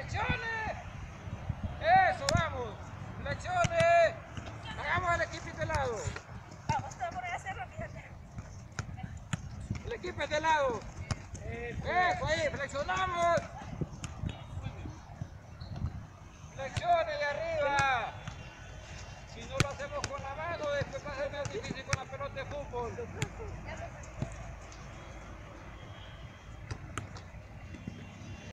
¡Flexiones! ¡Eso, vamos! ¡Flexiones! Hagamos el equipo de lado. Vamos, todo por hacerlo, fíjate. El equipo es de lado. Eso, ahí, flexionamos. Flexiones de arriba. Si no lo hacemos con la mano, después va a ser más difícil con la pelota de fútbol.